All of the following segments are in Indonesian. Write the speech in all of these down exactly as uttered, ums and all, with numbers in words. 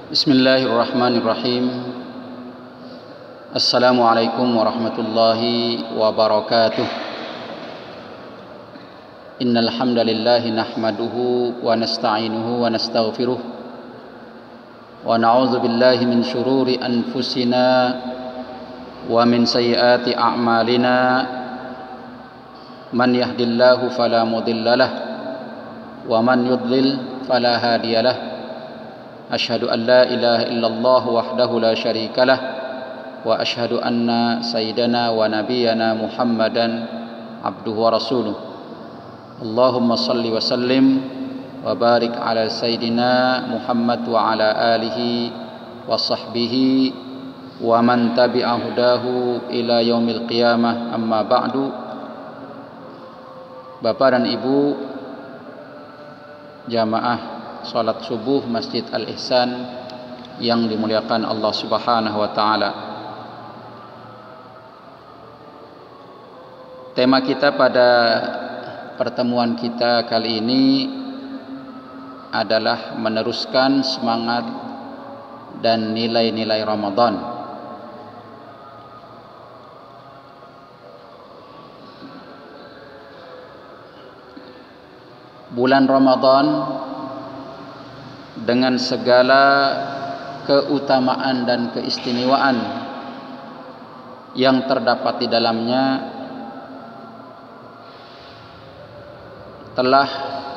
Bismillahirrahmanirrahim. Assalamualaikum warahmatullahi wabarakatuh. Innal hamdalillah nahmaduhu wa nasta'inuhu wa nastaghfiruh wa na'udzu billahi min shururi anfusina wa min sayyiati a'malina. Man yahdillahu fala mudhillalah wa man yudlil fala hadiyalah. Asyhadu an la ilaha illallah wahdahu la syarikalah wa asyhadu anna sayyidana wa nabiyyana Muhammadan abduhu wa rasuluh. Allahumma salli wa sallim wa barik ala sayyidina Muhammad wa ala alihi wa sahbihi wa man tabi'a hudahu ila yaumil qiyamah, amma ba'du. Bapak dan Ibu jamaah salat subuh Masjid Al-Ihsan yang dimuliakan Allah Subhanahu wa taala. Tema kita pada pertemuan kita kali ini adalah meneruskan semangat dan nilai-nilai Ramadan. Bulan Ramadan dengan segala keutamaan dan keistimewaan yang terdapat di dalamnya telah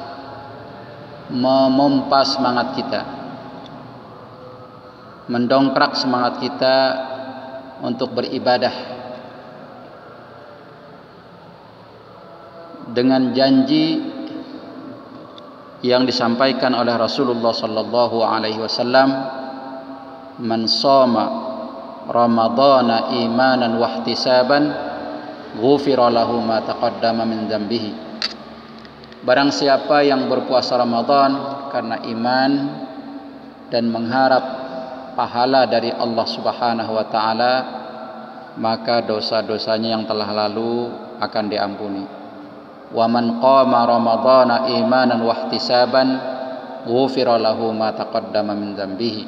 memompa semangat kita, mendongkrak semangat kita untuk beribadah dengan janji yang disampaikan oleh Rasulullah sallallahu alaihi wasallam, man shoma ramadhana imanan wa ihtisaban ghufira lahu ma taqaddama min dzambihi. Barang siapa yang berpuasa Ramadan karena iman dan mengharap pahala dari Allah Subhanahu wa taala, maka dosa-dosanya yang telah lalu akan diampuni. Wa man qama ramadhana imanan wa ihtisaban ghufira lahu ma taqaddama min dzambihi.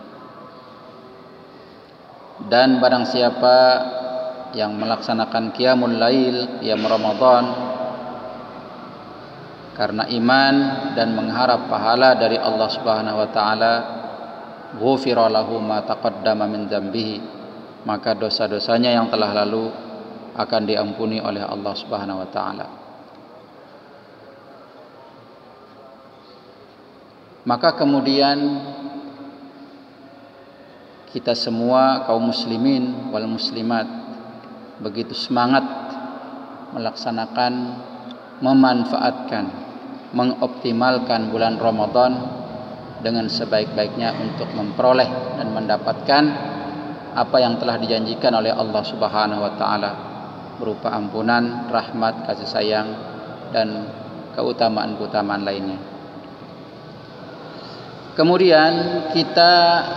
Dan barang siapa yang melaksanakan qiyamul lail, qiyam Ramadan karena iman dan mengharap pahala dari Allah Subhanahu wa taala, ghufira lahu ma taqaddama min dzambihi, maka dosa-dosanya yang telah lalu akan diampuni oleh Allah Subhanahu wa taala. Maka kemudian kita semua kaum muslimin wal muslimat begitu semangat melaksanakan, memanfaatkan, mengoptimalkan bulan Ramadan dengan sebaik-baiknya untuk memperoleh dan mendapatkan apa yang telah dijanjikan oleh Allah Subhanahu wa taala berupa ampunan, rahmat, kasih sayang dan keutamaan-keutamaan lainnya. Kemudian kita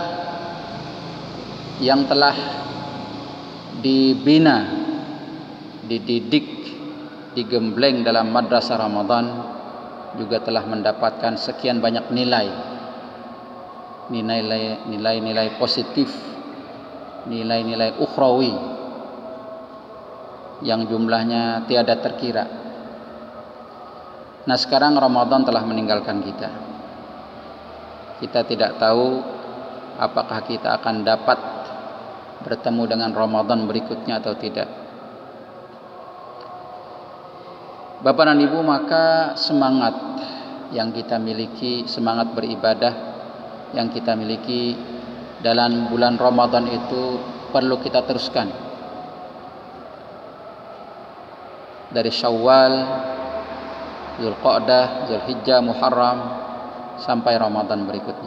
yang telah dibina, dididik, digembleng dalam madrasah Ramadan juga telah mendapatkan sekian banyak nilai, nilai nilai-nilai positif, nilai-nilai ukhrawi yang jumlahnya tiada terkira. Nah, sekarang Ramadan telah meninggalkan kita. Kita tidak tahu apakah kita akan dapat bertemu dengan Ramadan berikutnya atau tidak. Bapak dan Ibu, maka semangat yang kita miliki, semangat beribadah yang kita miliki dalam bulan Ramadan itu perlu kita teruskan. Dari Syawal, Dzulqa'dah, Dzulhijjah, Muharram sampai Ramadan berikutnya,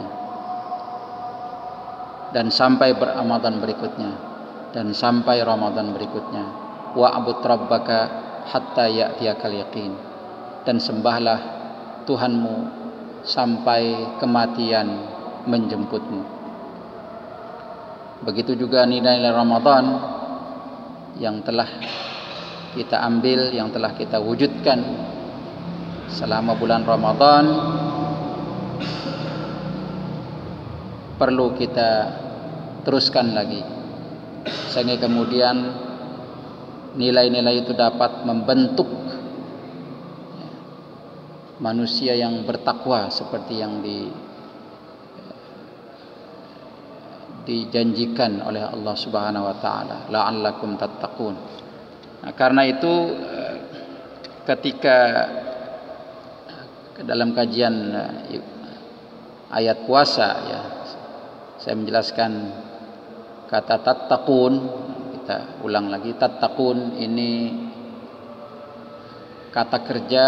dan sampai Ramadan berikutnya, dan sampai Ramadan berikutnya. Wa'bud rabbaka hatta ya'tiyakal yaqin, dan sembahlah Tuhanmu sampai kematian menjemputmu. Begitu juga nilai-nilai Ramadan yang telah kita ambil, yang telah kita wujudkan selama bulan Ramadan perlu kita teruskan lagi, sehingga kemudian nilai-nilai itu dapat membentuk manusia yang bertakwa seperti yang di, dijanjikan oleh Allah Subhanahu wa taala, la'allakum tattaqun. Nah, karena itu ketika dalam kajian ayat puasa ya, saya menjelaskan kata tattaqun, kita ulang lagi, tattaqun ini kata kerja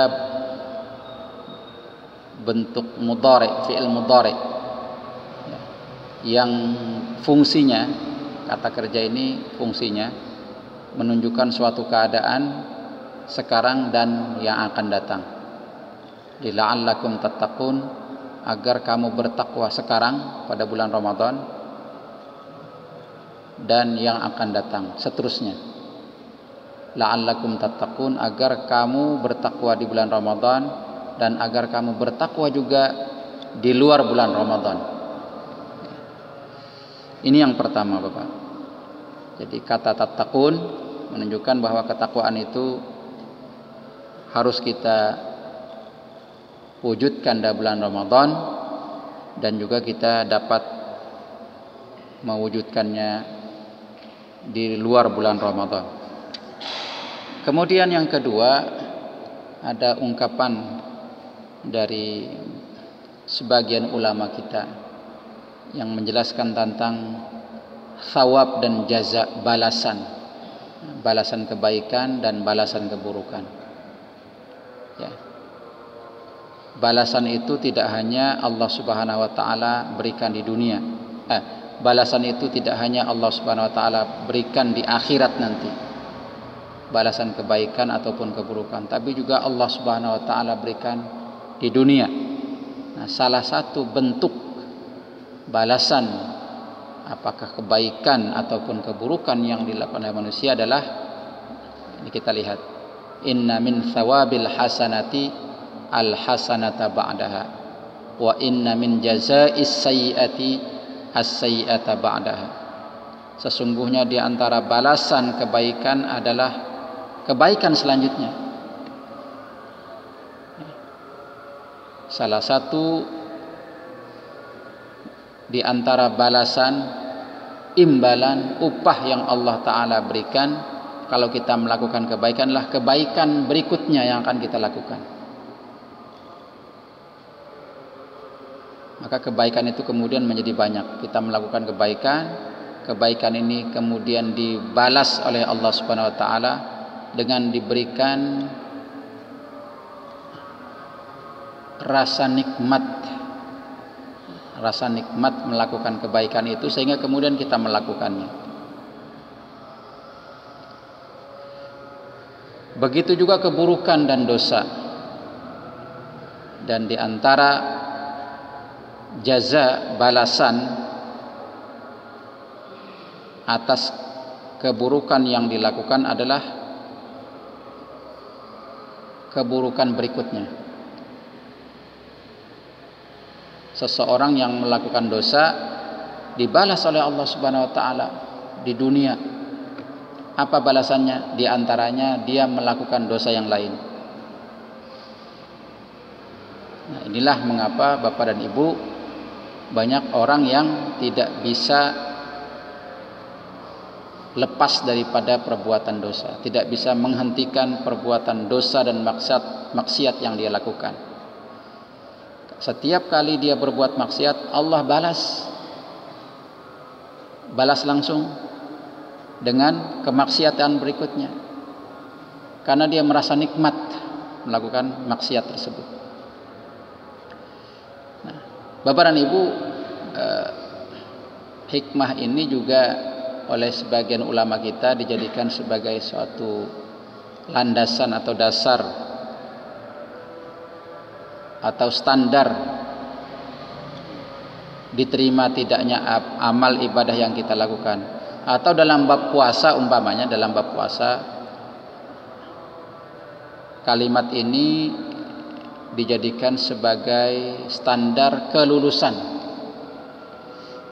bentuk mudhari, fi'il mudhari ya, yang fungsinya, kata kerja ini fungsinya menunjukkan suatu keadaan sekarang dan yang akan datang. Di la'allakum tattaqun, agar kamu bertakwa sekarang pada bulan Ramadan dan yang akan datang seterusnya. La'allakum tattaqun, agar kamu bertakwa di bulan Ramadan dan agar kamu bertakwa juga di luar bulan Ramadan. Ini yang pertama, Bapak. Jadi kata tattaqun menunjukkan bahwa ketakwaan itu harus kita wujudkan di bulan Ramadan dan juga kita dapat mewujudkannya di luar bulan Ramadan. Kemudian yang kedua, ada ungkapan dari sebagian ulama kita yang menjelaskan tentang thawab dan jaza, balasan, balasan kebaikan dan balasan keburukan. Ya. Balasan itu tidak hanya Allah Subhanahu wa taala berikan di dunia. Eh, balasan itu tidak hanya Allah Subhanahu wa taala berikan di akhirat nanti. Balasan kebaikan ataupun keburukan, tapi juga Allah Subhanahu wa taala berikan di dunia. Nah, salah satu bentuk balasan apakah kebaikan ataupun keburukan yang dilakukan oleh manusia adalah ini, kita lihat, inna min thawabil hasanati al hasanata ba'daha wa inna min jaza'is sayyiati as sayyiata ba'daha. Sesungguhnya di antara balasan kebaikan adalah kebaikan selanjutnya. Salah satu di antara balasan, imbalan, upah yang Allah Ta'ala berikan kalau kita melakukan kebaikan adalah kebaikan berikutnya yang akan kita lakukan. Maka kebaikan itu kemudian menjadi banyak. Kita melakukan kebaikan, kebaikan ini kemudian dibalas oleh Allah Subhanahu wa taala dengan diberikan rasa nikmat, rasa nikmat melakukan kebaikan itu, sehingga kemudian kita melakukannya. Begitu juga keburukan dan dosa. Dan di antara jaza, balasan atas keburukan yang dilakukan adalah keburukan berikutnya. Seseorang yang melakukan dosa dibalas oleh Allah Subhanahu wa taala di dunia. Apa balasannya? Di antaranya dia melakukan dosa yang lain. Nah, inilah mengapa Bapak dan Ibu, banyak orang yang tidak bisa lepas daripada perbuatan dosa, tidak bisa menghentikan perbuatan dosa dan maksiat maksiat yang dia lakukan. Setiap kali dia berbuat maksiat, Allah balas balas langsung dengan kemaksiatan berikutnya, karena dia merasa nikmat melakukan maksiat tersebut. Nah, Bapak dan Ibu, eh, hikmah ini juga oleh sebagian ulama kita dijadikan sebagai suatu landasan atau dasar atau standar diterima tidaknya amal ibadah yang kita lakukan. Atau dalam bab puasa, umpamanya dalam bab puasa, kalimat ini dijadikan sebagai standar kelulusan.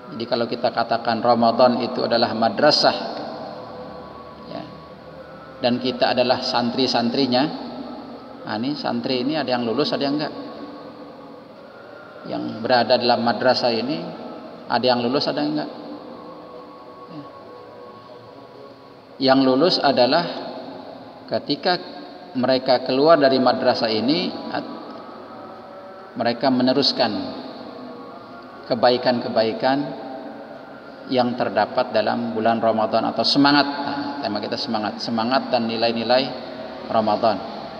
Jadi kalau kita katakan Ramadan itu adalah madrasah, ya, dan kita adalah santri-santrinya, nah ini santri ini ada yang lulus ada yang enggak. Yang berada dalam madrasah ini ada yang lulus ada yang enggak. Ya. Yang lulus adalah ketika mereka keluar dari madrasah ini, mereka meneruskan kebaikan-kebaikan yang terdapat dalam bulan Ramadan, atau semangat. Nah, tema kita semangat, semangat dan nilai-nilai Ramadan.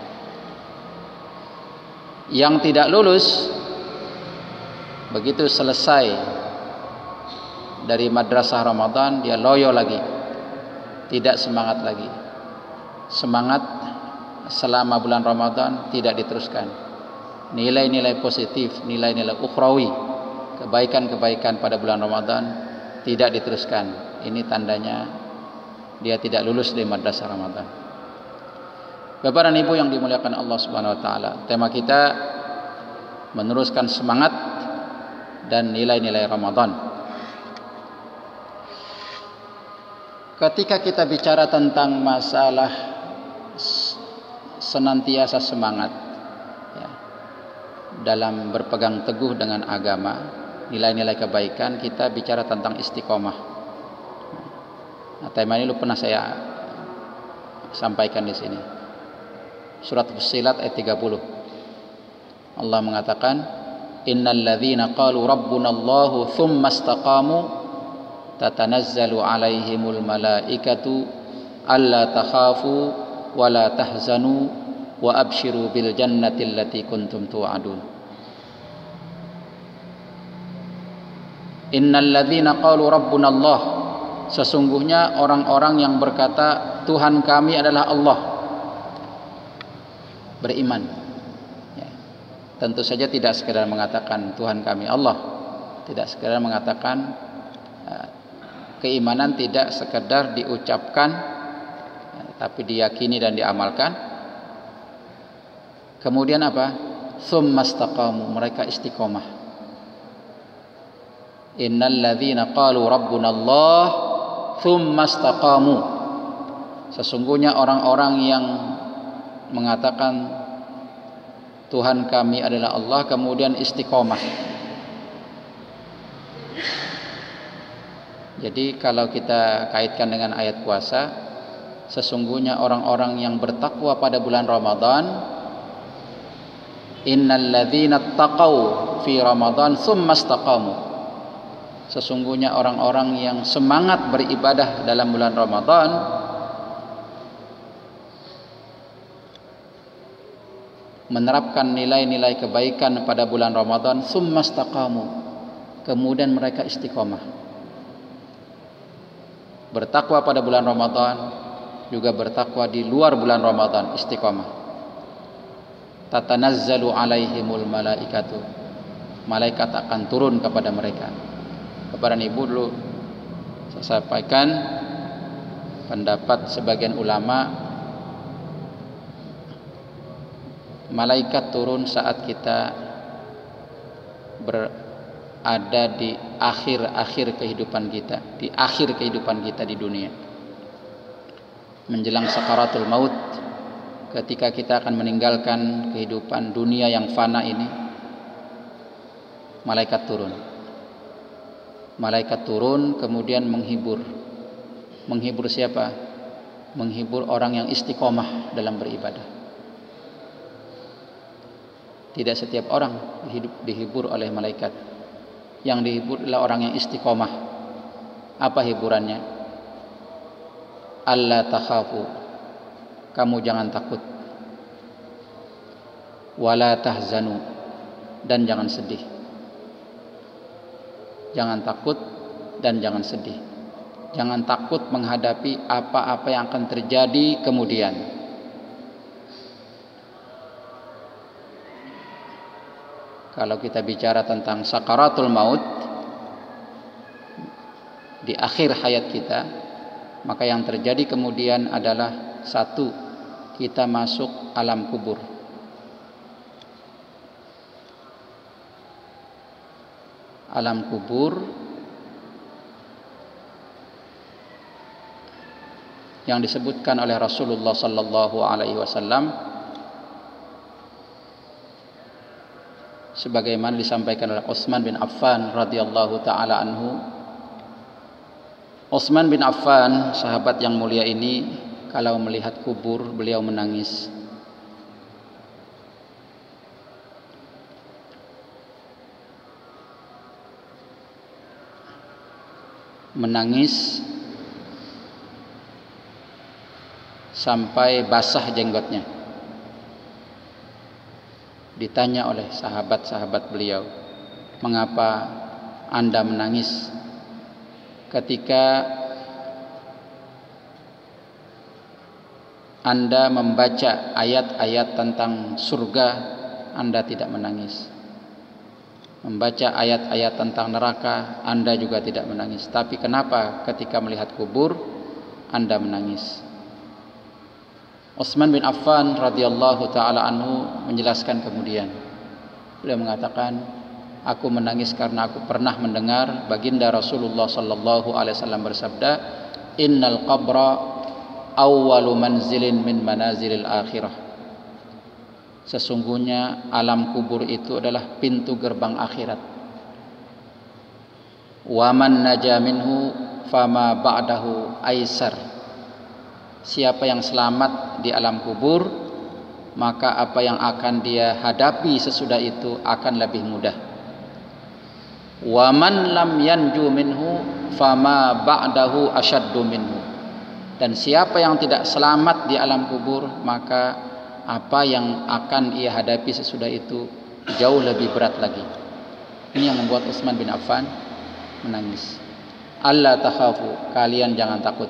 Yang tidak lulus, begitu selesai dari madrasah Ramadan, dia loyo lagi, tidak semangat lagi. Semangat selama bulan Ramadan tidak diteruskan. Nilai-nilai positif, nilai-nilai ukhrawi, kebaikan-kebaikan pada bulan Ramadan tidak diteruskan. Ini tandanya dia tidak lulus di madrasah Ramadan. Bapak dan Ibu yang dimuliakan Allah Subhanahu wa taala, tema kita meneruskan semangat dan nilai-nilai Ramadan. Ketika kita bicara tentang masalah senantiasa semangat, ya, dalam berpegang teguh dengan agama, nilai-nilai kebaikan, kita bicara tentang istiqomah. Nah, tema ini lu pernah saya sampaikan di sini. Surat Fussilat ayat tiga puluh. Allah mengatakan, "Innal ladzina qalu rabbunallahu tsumma istaqamu tatanazzalu 'alaihimul malaikatu alla takhafu wa la tahzanu wa abshiru bil jannati allati kuntum tu'adun." Innal ladzina qalu rabbuna Allah, sesungguhnya orang-orang yang berkata Tuhan kami adalah Allah, beriman, ya. Tentu saja tidak sekedar mengatakan Tuhan kami Allah, tidak sekedar mengatakan uh, keimanan tidak sekedar diucapkan, uh, tapi diyakini dan diamalkan. Kemudian apa? Tsumastaqamu, mereka istiqomah. Innal ladzina qalu rabbuna Allah tsumma istaqamu, sesungguhnya orang-orang yang mengatakan Tuhan kami adalah Allah kemudian istiqomah. Jadi kalau kita kaitkan dengan ayat puasa, sesungguhnya orang-orang yang bertakwa pada bulan Ramadan, innal ladzina taqau fi Ramadan tsumma istaqamu, sesungguhnya orang-orang yang semangat beribadah dalam bulan Ramadan menerapkan nilai-nilai kebaikan pada bulan Ramadan, summastaqamu, kemudian mereka istiqomah. Bertakwa pada bulan Ramadan, juga bertakwa di luar bulan Ramadan, istiqomah. Tatanazzalu alaihimul malaikatu, malaikat akan turun kepada mereka. Kepada ibu dulu saya sampaikan pendapat sebagian ulama, malaikat turun saat kita berada di akhir-akhir kehidupan kita, di akhir kehidupan kita di dunia, menjelang sakaratul maut, ketika kita akan meninggalkan kehidupan dunia yang fana ini, malaikat turun. Malaikat turun kemudian menghibur. Menghibur siapa? Menghibur orang yang istiqomah dalam beribadah. Tidak setiap orang hidup dihibur oleh malaikat. Yang dihibur adalah orang yang istiqomah. Apa hiburannya? Alla takhafu, kamu jangan takut. Wala tahzanu, dan jangan sedih. Jangan takut dan jangan sedih. Jangan takut menghadapi apa-apa yang akan terjadi kemudian. Kalau kita bicara tentang sakaratul maut di akhir hayat kita, maka yang terjadi kemudian adalah satu, kita masuk alam kubur. Alam kubur yang disebutkan oleh Rasulullah sallallahu alaihi wasallam sebagaimana disampaikan oleh Utsman bin Affan radhiyallahu taala anhu. Utsman bin Affan, sahabat yang mulia ini, kalau melihat kubur beliau menangis. Menangis sampai basah jenggotnya. Ditanya oleh sahabat-sahabat beliau, "Mengapa Anda menangis ketika Anda membaca ayat-ayat tentang surga, Anda tidak menangis? Membaca ayat-ayat tentang neraka, Anda juga tidak menangis. Tapi kenapa ketika melihat kubur Anda menangis?" Utsman bin Affan radhiyallahu taala anhu menjelaskan kemudian. Beliau mengatakan, "Aku menangis karena aku pernah mendengar baginda Rasulullah sallallahu alaihi wasallam bersabda, Innal qabra awwalu manzilin min manazilil akhirah." Sesungguhnya alam kubur itu adalah pintu gerbang akhirat. Wa man naja minhu fama ba'dahu aisar. Siapa yang selamat di alam kubur, maka apa yang akan dia hadapi sesudah itu akan lebih mudah. Wa man lam yanju minhu fama ba'dahu ashaddu minhu. Dan siapa yang tidak selamat di alam kubur, maka apa yang akan ia hadapi sesudah itu jauh lebih berat lagi. Ini yang membuat Utsman bin Affan menangis. Allah takhafu, kalian jangan takut.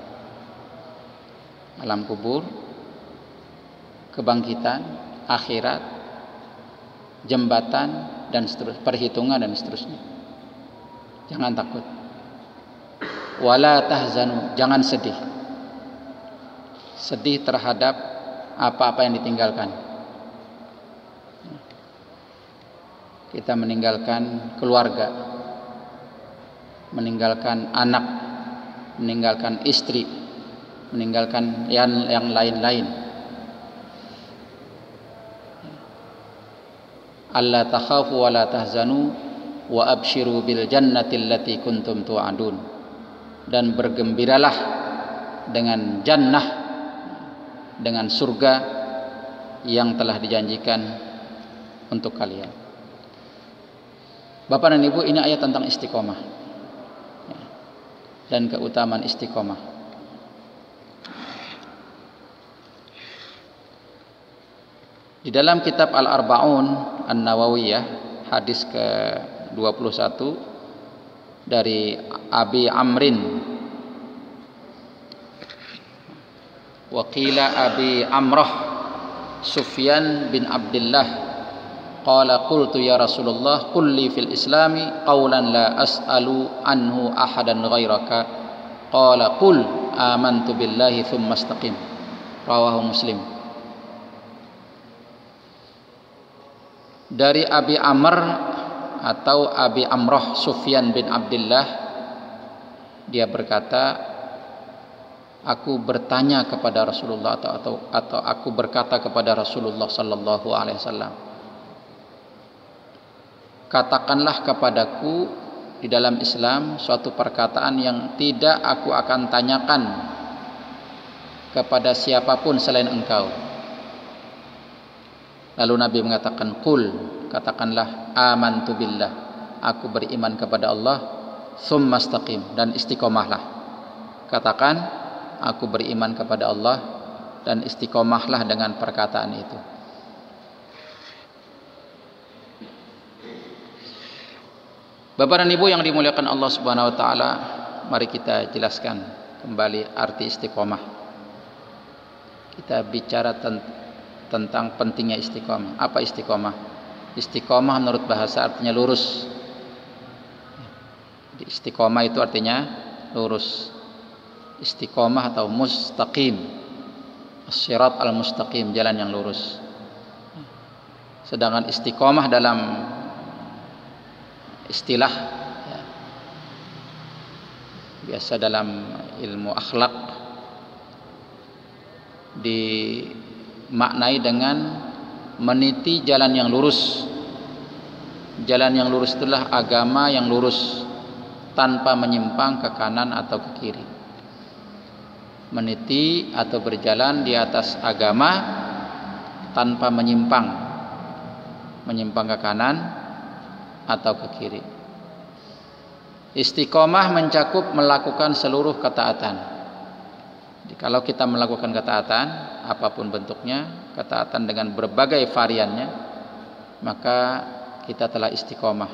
Alam kubur, kebangkitan, akhirat, jembatan, dan seterusnya, perhitungan dan seterusnya. Jangan takut. Wala tahzanu, jangan sedih. Sedih terhadap apa-apa yang ditinggalkan. Kita meninggalkan keluarga, meninggalkan anak, meninggalkan istri, meninggalkan yang yang lain-lain. Alla takhafu wa la tahzanu wa abshiru bil jannati allati kuntum tu'adun. Dan bergembiralah dengan jannah, dengan surga yang telah dijanjikan untuk kalian. Bapak dan Ibu, ini ayat tentang istiqomah dan keutamaan istiqomah. Di dalam kitab Al-Arba'un An-Nawawiyah, hadis ke dua puluh satu dari Abi Amrin, Waqila Abi Amrah Sufyan bin Abdullah, qala qultu ya Rasulullah qul li fil islami qawlan la as'alu anhu ahadan ghairaka, qala qul amantu billahi thumma istaqim. Rawahu Muslim. Dari Abi Amr atau Abi Amrah Sufyan bin Abdullah, dia berkata, aku bertanya kepada Rasulullah atau atau, atau aku berkata kepada Rasulullah sallallahu alaihi wasallam, katakanlah kepadaku di dalam Islam suatu perkataan yang tidak aku akan tanyakan kepada siapapun selain engkau. Lalu Nabi mengatakan, qul, katakanlah, amantu billah, aku beriman kepada Allah, tsumma istaqim, dan istiqomahlah. Katakan, aku beriman kepada Allah dan istiqomahlah dengan perkataan itu. Bapak dan Ibu yang dimuliakan Allah Subhanahu wa taala, mari kita jelaskan kembali arti istiqomah. Kita bicara tentang tentang pentingnya istiqomah. Apa istiqomah? Istiqomah menurut bahasa artinya lurus. Istiqomah itu artinya lurus. Istiqomah atau mustaqim, as-sirat al-mustaqim, jalan yang lurus. Sedangkan istiqomah dalam istilah ya, biasa dalam ilmu akhlak dimaknai dengan meniti jalan yang lurus. Jalan yang lurus itulah agama yang lurus tanpa menyimpang ke kanan atau ke kiri. Meniti atau berjalan di atas agama tanpa menyimpang menyimpang ke kanan atau ke kiri. Istiqomah mencakup melakukan seluruh ketaatan. Jadi, kalau kita melakukan ketaatan apapun bentuknya, ketaatan dengan berbagai variannya, maka kita telah istiqomah.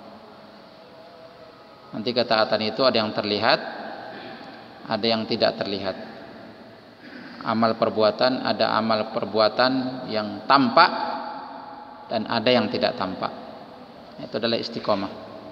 Nanti ketaatan itu ada yang terlihat, ada yang tidak terlihat. Amal perbuatan, ada amal perbuatan yang tampak dan ada yang tidak tampak. Itu adalah istiqomah.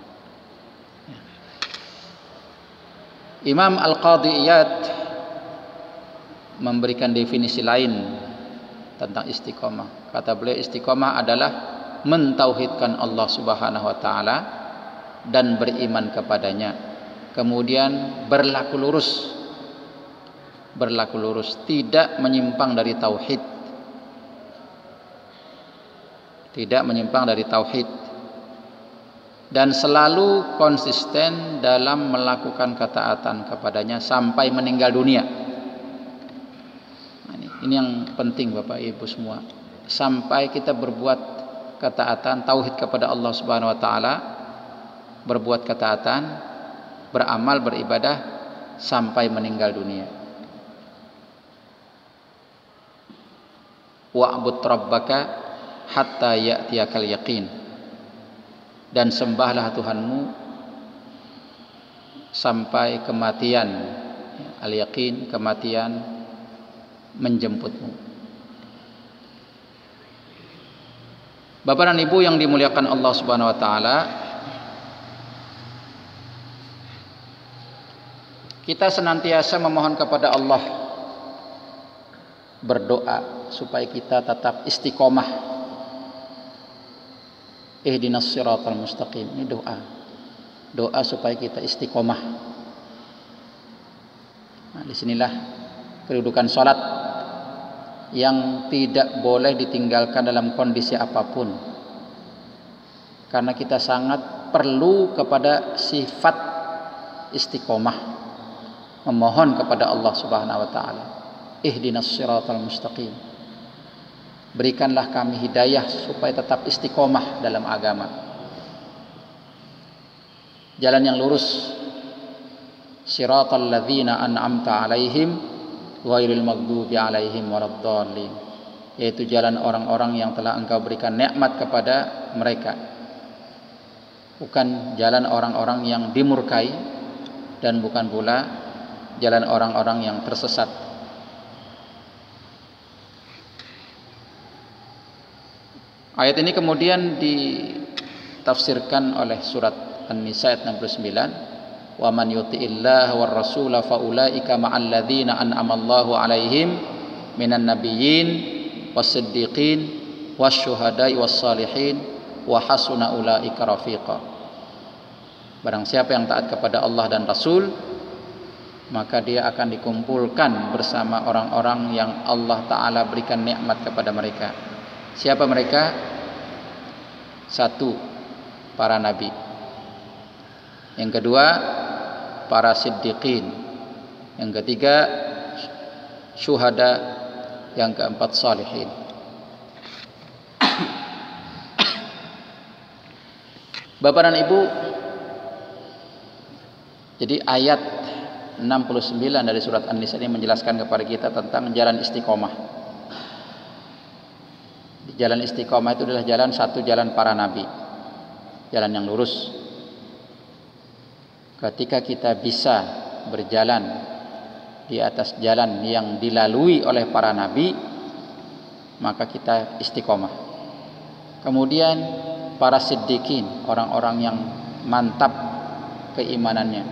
Imam Al-Qadhi Iyad memberikan definisi lain tentang istiqomah. Kata beliau, istiqomah adalah mentauhidkan Allah Subhanahu wa taala dan beriman kepadanya, kemudian berlaku lurus berlaku lurus tidak menyimpang dari tauhid tidak menyimpang dari tauhid dan selalu konsisten dalam melakukan ketaatan kepadanya sampai meninggal dunia. Nah, ini, ini yang penting Bapak Ibu semua, sampai kita berbuat ketaatan, tauhid kepada Allah Subhanahu wa taala, berbuat ketaatan, beramal, beribadah sampai meninggal dunia. Wa'bud rabbaka hatta ya'tiyakal yaqin. Dan sembahlah Tuhanmu sampai kematian, al-yaqin, kematian menjemputmu. Bapak dan Ibu yang dimuliakan Allah Subhanahu wa taala, kita senantiasa memohon kepada Allah, berdoa supaya kita tetap istiqomah. Ihdinas siratal mustaqim. Ini doa. Doa supaya kita istiqomah. Nah, disinilah kedudukan salat yang tidak boleh ditinggalkan dalam kondisi apapun, karena kita sangat perlu kepada sifat istiqomah, memohon kepada Allah Subhanahu wa taala, ihdinas siratal mustaqim, berikanlah kami hidayah supaya tetap istiqomah dalam agama, jalan yang lurus, siratal ladzina an'amta alaihim ghairil maghdubi alaihim waladdallin, yaitu jalan orang-orang yang telah Engkau berikan nikmat kepada mereka, bukan jalan orang-orang yang dimurkai dan bukan pula jalan orang-orang yang tersesat. Ayat ini kemudian ditafsirkan oleh surat An-Nisa ayat enam puluh sembilan, wa man yuti'illah war rasula faulaika ma'al ladzina an'ama Allahu 'alaihim minan nabiyyin was-siddiqin wasyuhada'i was-salihin wa hasuna ulaika rafiqa. Barang siapa yang taat kepada Allah dan Rasul, maka dia akan dikumpulkan bersama orang-orang yang Allah Ta'ala berikan nikmat kepada mereka. Siapa mereka? Satu, para nabi. Yang kedua, para siddiqin. Yang ketiga, syuhada. Yang keempat, salihin. Bapak dan Ibu, jadi ayat enam puluh sembilan dari surat An-Nisa ini menjelaskan kepada kita tentang jalan istiqomah. Jalan istiqomah itu adalah jalan satu jalan para nabi, jalan yang lurus. Ketika kita bisa berjalan di atas jalan yang dilalui oleh para nabi, maka kita istiqomah. Kemudian para siddiqin, orang-orang yang mantap keimanannya.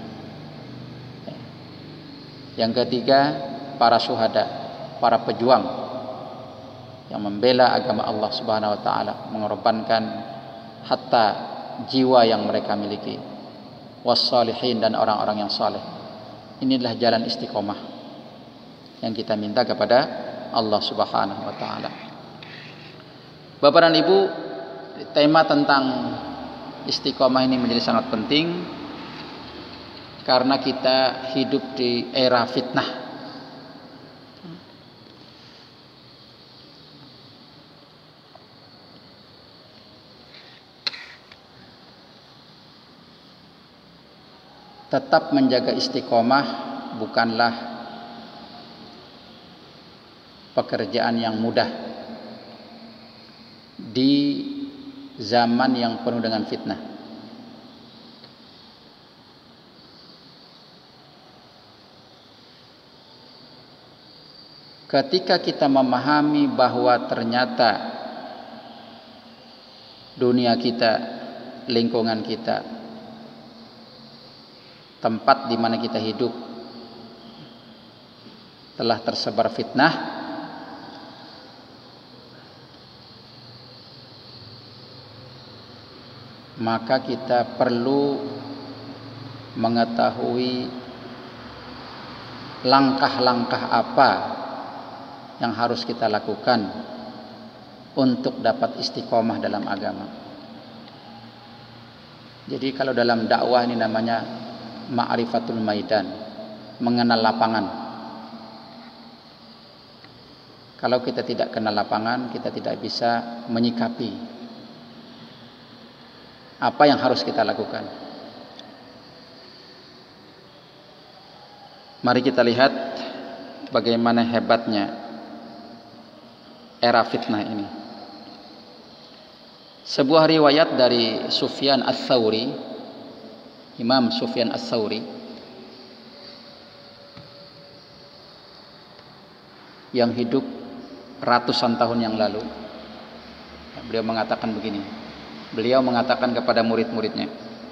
Yang ketiga, para syuhada, para pejuang yang membela agama Allah Subhanahu wa taala, mengorbankan hatta jiwa yang mereka miliki. Was-salihin, dan orang-orang yang saleh. Inilah jalan istiqomah. yang kita minta kepada Allah Subhanahu wa taala. Bapak dan Ibu, tema tentang istiqomah ini menjadi sangat penting karena kita hidup di era fitnah. Tetap menjaga istiqomah bukanlah pekerjaan yang mudah di zaman yang penuh dengan fitnah. Ketika kita memahami bahwa ternyata dunia kita, lingkungan kita, tempat di mana kita hidup telah tersebar fitnah, maka kita perlu mengetahui langkah-langkah apa yang harus kita lakukan untuk dapat istiqomah dalam agama. Jadi kalau dalam dakwah ini namanya ma'rifatul maidan, mengenal lapangan. Kalau kita tidak kenal lapangan, kita tidak bisa menyikapi apa yang harus kita lakukan. Mari kita lihat bagaimana hebatnya era fitnah ini. Sebuah riwayat dari Sufyan Ats-Tsauri, Imam Sufyan Ats-Tsauri, yang hidup ratusan tahun yang lalu. Beliau mengatakan begini. Beliau mengatakan kepada murid-muridnya,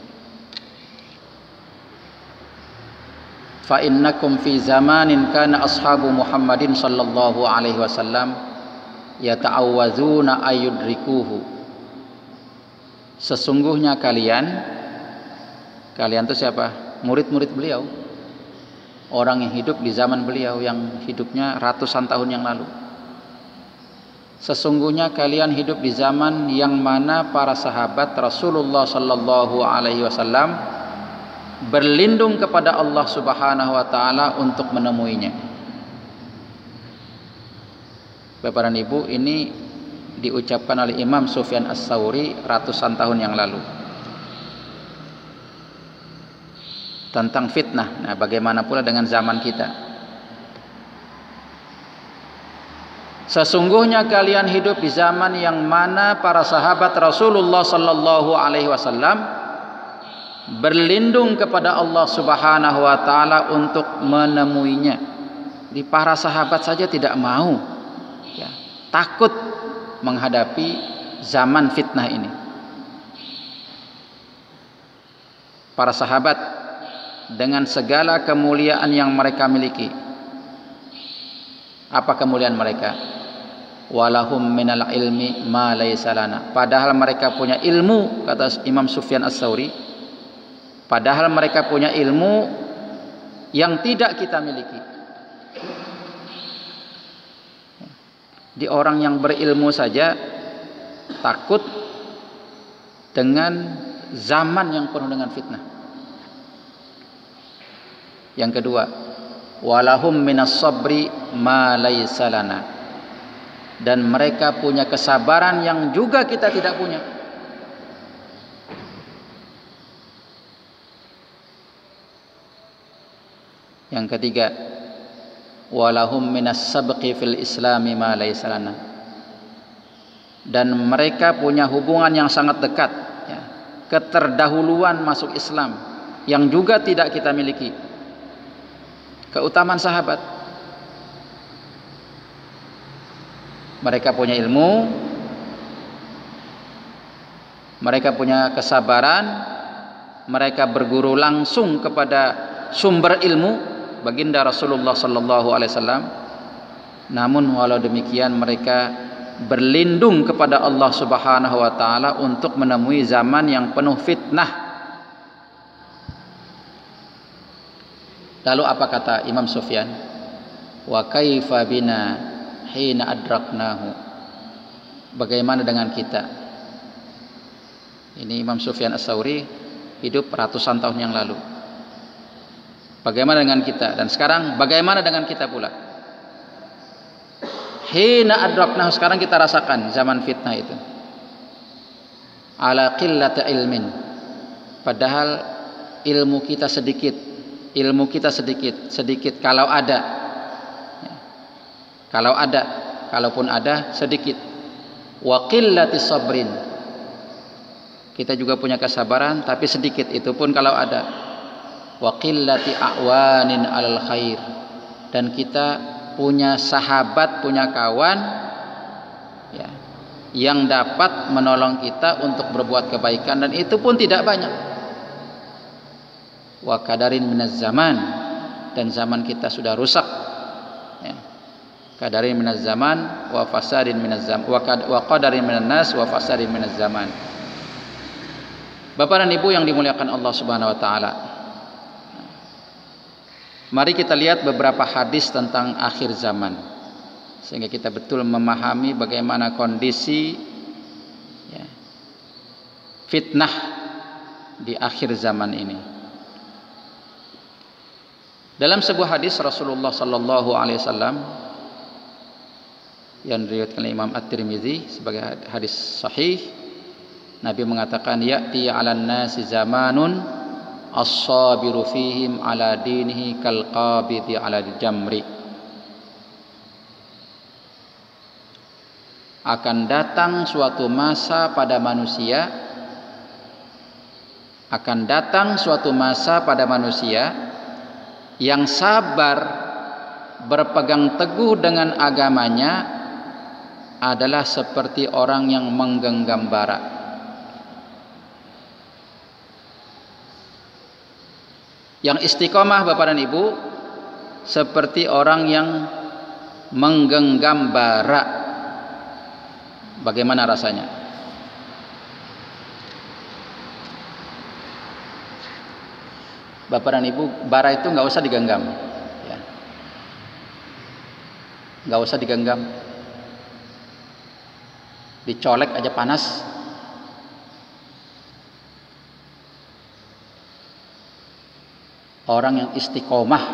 fa innakum fi zamanin kana ashabu Muhammadin sallallahu alaihi wasallam yata'awwazuna ayyudrikuhu. Sesungguhnya kalian, kalian itu siapa? Murid-murid beliau, orang yang hidup di zaman beliau, yang hidupnya ratusan tahun yang lalu. Sesungguhnya kalian hidup di zaman yang mana para sahabat Rasulullah sallallahu alaihi wasallam berlindung kepada Allah Subhanahu wa taala untuk menemuinya. Bapak dan Ibu, ini diucapkan oleh Imam Sufyan Ats-Tsauri ratusan tahun yang lalu tentang fitnah. Nah, bagaimana pula dengan zaman kita? Sesungguhnya kalian hidup di zaman yang mana para sahabat Rasulullah sallallahu alaihi wasallam berlindung kepada Allah Subhanahu wa taala untuk menemuinya. Di para sahabat saja tidak mau, ya, takut menghadapi zaman fitnah ini. Para sahabat dengan segala kemuliaan yang mereka miliki. Apa kemuliaan mereka? Walahum minal ilmi ma laysa lana. Padahal mereka punya ilmu, kata Imam Sufyan Ats-Tsauri, padahal mereka punya ilmu yang tidak kita miliki. Di orang yang berilmu saja takut dengan zaman yang penuh dengan fitnah. Yang kedua, walahum minas sabri ma laysa lana. Dan mereka punya kesabaran yang juga kita tidak punya. Yang ketiga, walahum minas sabqi fil islami ma laysa lana. Dan mereka punya hubungan yang sangat dekat, ya, keterdahuluan masuk Islam yang juga tidak kita miliki. Keutamaan sahabat, mereka punya ilmu, mereka punya kesabaran, mereka berguru langsung kepada sumber ilmu, baginda Rasulullah sallallahu alaihi wasallam. Namun walau demikian mereka berlindung kepada Allah Subhanahu wa taala untuk menemui zaman yang penuh fitnah. Lalu apa kata Imam Sufyan? wa kaifa bina hina adraknahu. Bagaimana dengan kita? Ini Imam Sufyan Ats-Tsauri hidup ratusan tahun yang lalu. Bagaimana dengan kita? Dan sekarang bagaimana dengan kita pula? Hina adraknahu, sekarang kita rasakan zaman fitnah itu. Ala qillati ilmin, padahal ilmu kita sedikit, ilmu kita sedikit, sedikit kalau ada, kalau ada, kalaupun ada sedikit. Wa qillati sabrin, kita juga punya kesabaran tapi sedikit, itu pun kalau ada. Wa qillati a'wanin alal khair, dan kita punya sahabat, punya kawan ya, yang dapat menolong kita untuk berbuat kebaikan, dan itu pun tidak banyak. Wa qadarin minaz zaman, dan zaman kita sudah rusak ya. Qadarin minaz zaman wa fasadin minaz zaman wa qadarin minan nas wa fasadin minaz zaman. Bapak dan Ibu yang dimuliakan Allah Subhanahu wa taala, mari kita lihat beberapa hadis tentang akhir zaman, sehingga kita betul memahami bagaimana kondisi ya, fitnah di akhir zaman ini. Dalam sebuah hadis Rasulullah sallallahu alaihi wasallam yang diriwayatkan oleh Imam At-Tirmizi sebagai hadis sahih, Nabi mengatakan, ya'ti 'alan nasi zamanun as-sabiru fihim ala dinihi kal qabidi 'ala jamri. Akan datang suatu masa pada manusia, akan datang suatu masa pada manusia yang sabar berpegang teguh dengan agamanya adalah seperti orang yang menggenggam bara. Yang istiqomah Bapak dan Ibu seperti orang yang menggenggam bara. Bagaimana rasanya? Bapak dan Ibu, bara itu nggak usah digenggam, ya. Nggak usah digenggam, dicolek aja panas. Orang yang istiqomah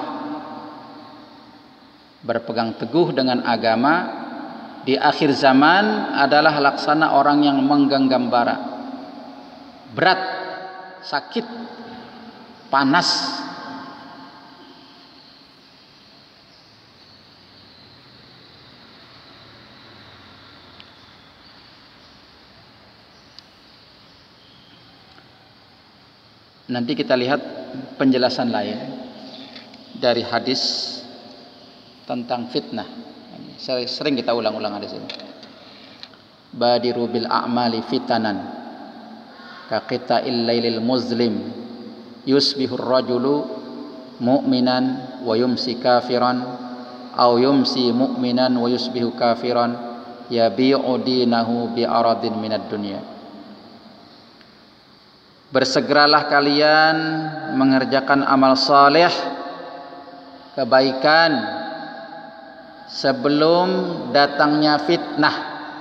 berpegang teguh dengan agama di akhir zaman adalah laksana orang yang menggenggam bara. Berat, sakit, panas. Nanti kita lihat penjelasan lain dari hadis tentang fitnah. Sering kita ulang-ulang hadis ini. Badiru bil a'mali fitanan ka qita'il lailil muslim yusbihur rajulu mu'minan wa yumsi kafiran aw yumsi mu'minan wa yusbihu kafiran yabi'u dinahu bi aradin minad dunya. Bersegeralah kalian mengerjakan amal saleh, kebaikan, sebelum datangnya fitnah.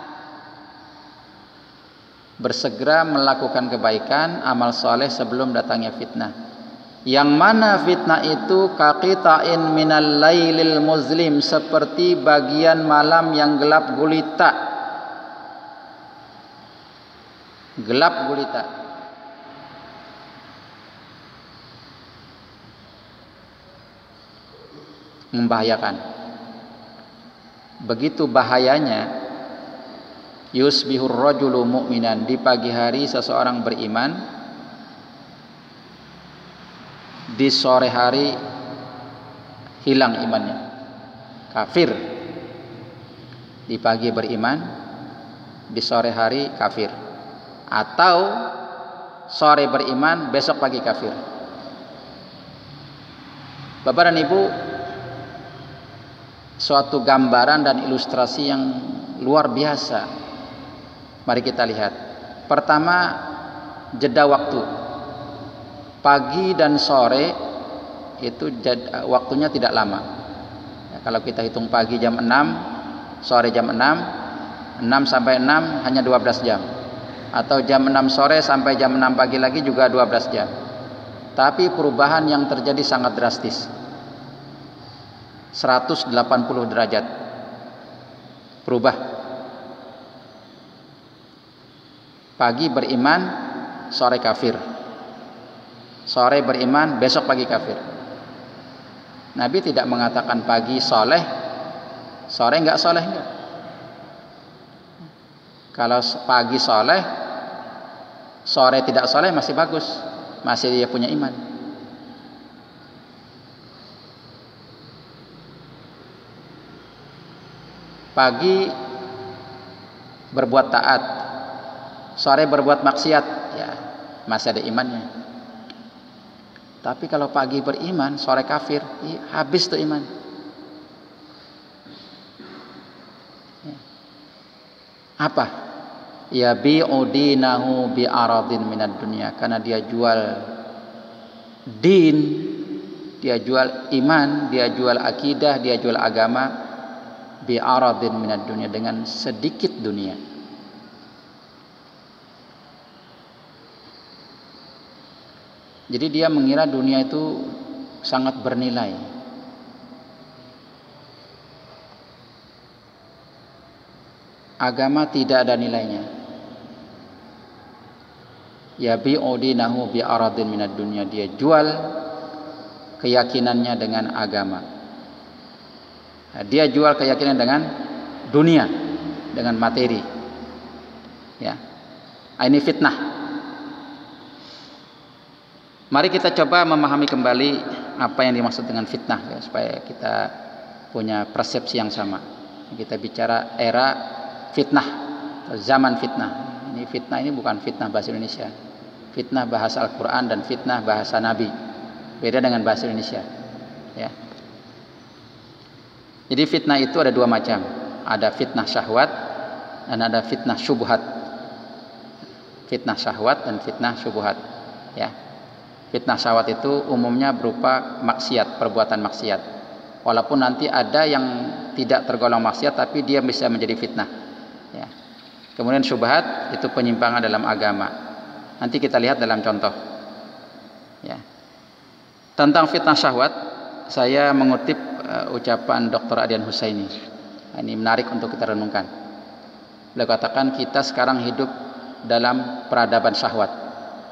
Bersegera melakukan kebaikan, amal saleh sebelum datangnya fitnah. Yang mana fitnah itu kaqitain minal lailil muslim, seperti bagian malam yang gelap gulita. Gelap gulita. Membahayakan. Begitu bahayanya yusbihur rajulu mu'minan, di pagi hari seseorang beriman, di sore hari hilang imannya, kafir. Di pagi beriman, di sore hari kafir, atau sore beriman, besok pagi kafir. Bapak dan Ibu, suatu gambaran dan ilustrasi yang luar biasa. Mari kita lihat. Pertama, jeda waktu. Pagi dan sore itu jeda, waktunya tidak lama. Ya, kalau kita hitung pagi jam enam, sore jam enam, enam sampai enam hanya dua belas jam. Atau jam enam sore sampai jam enam pagi lagi juga dua belas jam. Tapi perubahan yang terjadi sangat drastis. seratus delapan puluh derajat berubah. Pagi beriman, sore kafir. Sore beriman, besok pagi kafir. Nabi tidak mengatakan pagi soleh, sore enggak soleh, enggak. Kalau pagi soleh, sore tidak soleh masih bagus, masih dia punya iman. Pagi berbuat taat, sore berbuat maksiat, ya masih ada imannya. Tapi kalau pagi beriman, sore kafir, ya, habis tuh iman. Ya. Apa? Ya bi'udinahu bi'aradin minad dunya, karena dia jual din, dia jual iman, dia jual akidah, dia jual agama bi'aradin minad dunya, dengan sedikit dunia. Jadi dia mengira dunia itu sangat bernilai. Agama tidak ada nilainya. Ya bi'udinahu bi'aradin minad dunya, dia jual keyakinannya dengan agama. Nah, dia jual keyakinan dengan dunia, dengan materi. Ya. Ini fitnah. Mari kita coba memahami kembali apa yang dimaksud dengan fitnah, ya, supaya kita punya persepsi yang sama. Kita bicara era fitnah, zaman fitnah. Ini fitnah ini bukan fitnah bahasa Indonesia. Fitnah bahasa Al-Quran dan fitnah bahasa Nabi. Beda dengan bahasa Indonesia. Ya. Jadi fitnah itu ada dua macam. Ada fitnah syahwat dan ada fitnah syubhat. Fitnah syahwat dan fitnah syubhat. Ya. Fitnah syahwat itu umumnya berupa maksiat, perbuatan maksiat. Walaupun nanti ada yang tidak tergolong maksiat, tapi dia bisa menjadi fitnah. Ya. Kemudian syubhat itu penyimpangan dalam agama. Nanti kita lihat dalam contoh. Ya. Tentang fitnah syahwat, saya mengutip uh, ucapan doktor Adian Husaini. Ini menarik untuk kita renungkan. Beliau katakan kita sekarang hidup dalam peradaban syahwat,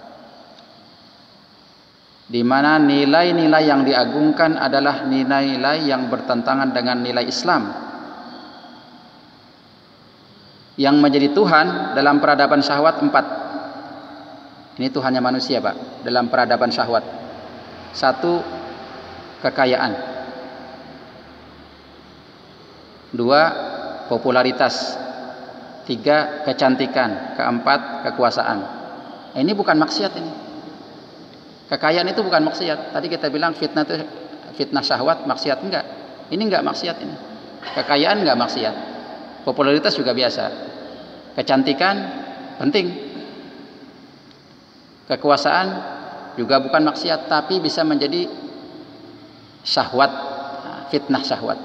di mana nilai-nilai yang diagungkan adalah nilai-nilai yang bertentangan dengan nilai Islam. Yang menjadi Tuhan dalam peradaban syahwat empat. Ini Tuhannya manusia, Pak, dalam peradaban syahwat. Satu, kekayaan. Dua, popularitas. Tiga, kecantikan. Keempat, kekuasaan. Ini bukan maksiat ini. Kekayaan itu bukan maksiat. Tadi kita bilang fitnah itu fitnah syahwat, maksiat enggak. Ini enggak maksiat ini. Kekayaan enggak maksiat. Popularitas juga biasa. Kecantikan penting. Kekuasaan juga bukan maksiat, tapi bisa menjadi syahwat, fitnah syahwat.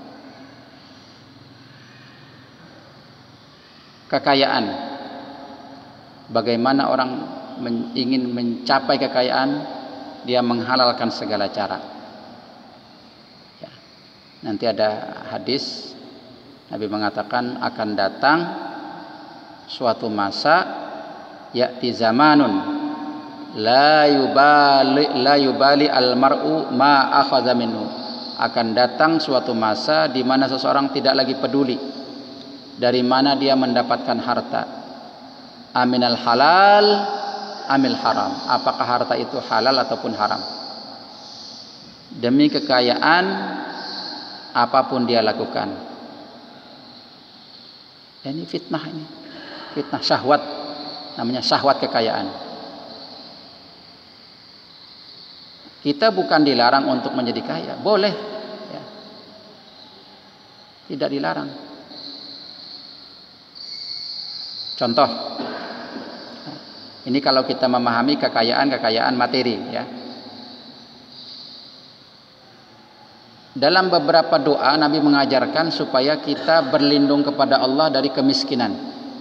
Kekayaan. Bagaimana orang Men, ingin mencapai kekayaan, dia menghalalkan segala cara. Ya. Nanti ada hadis Nabi mengatakan akan datang suatu masa, ya'ti zamanun la yubali la yubali almar'u ma akhadha minhu. Akan datang suatu masa di mana seseorang tidak lagi peduli dari mana dia mendapatkan harta. Aminal halal amil haram, apakah harta itu halal ataupun haram. Demi kekayaan apapun dia lakukan. Ini fitnah, ini fitnah syahwat, namanya syahwat kekayaan. Kita bukan dilarang untuk menjadi kaya, boleh ya. Tidak dilarang. Contoh, ini kalau kita memahami kekayaan-kekayaan materi, ya. dalam beberapa doa Nabi mengajarkan supaya kita berlindung kepada Allah dari kemiskinan.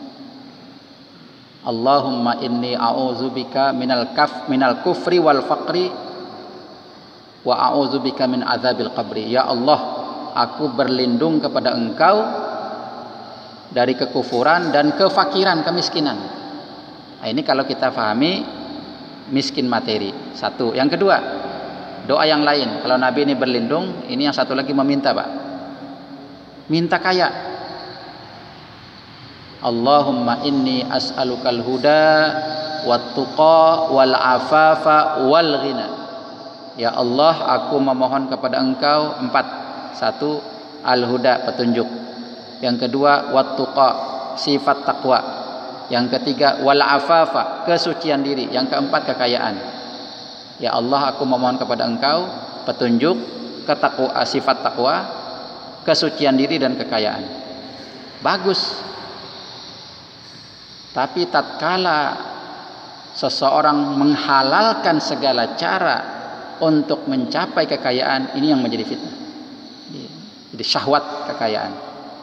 Allahumma inni a'udzubika minal kaf minal kufri wal faqri wa a'udzubika min adzabil qabri. Ya Allah, aku berlindung kepada Engkau dari kekufuran dan kefakiran, kemiskinan. Nah, ini kalau kita pahami miskin materi. Satu. Yang kedua, doa yang lain. Kalau Nabi ini berlindung, ini yang satu lagi meminta, Pak. Minta kaya. Allahumma inni as'alukal huda wat tuqa wal afafa wal ghina. Ya Allah, aku memohon kepada Engkau empat. Satu, al-huda, petunjuk. Yang kedua, wat tuqa, sifat takwa. Yang ketiga, wal afafa, kesucian diri. Yang keempat, kekayaan. Ya Allah, aku memohon kepada Engkau petunjuk, ketakwa, sifat takwa, kesucian diri dan kekayaan. Bagus. Tapi tatkala seseorang menghalalkan segala cara untuk mencapai kekayaan, ini yang menjadi fitnah. Jadi syahwat kekayaan.